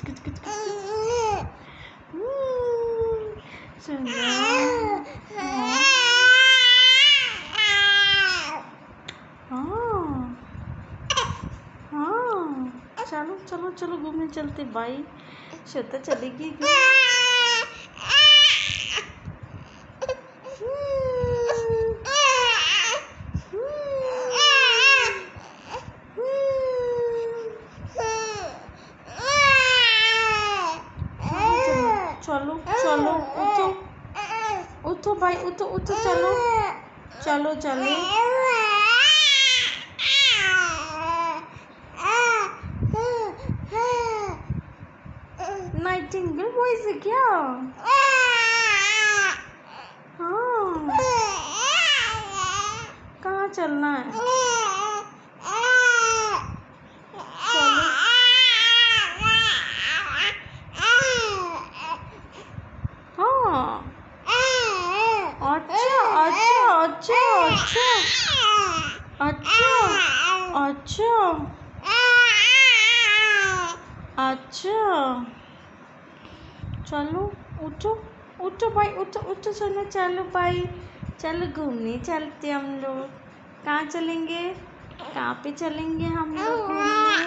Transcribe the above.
किच किच सुनो। हाँ हाँ, चलो चलो चलो घूमने चलते। बाई श्वेता चलेगी। चलो चलो उठो उठो भाई, उठो उठो, चलो चलो चलो। नाइटिंगेल वॉइस है क्या? हाँ, कहाँ चलना है? चलो। हाँ, अच्छा अच्छा अच्छा अच्छा अच्छा अच्छा अच्छा, चलो उठो उठो भाई, उठो उठो, चलो चलो भाई, चलो घूमने चलते हम लोग। कहाँ चलेंगे? कहाँ पे चलेंगे हम लोग घूमने?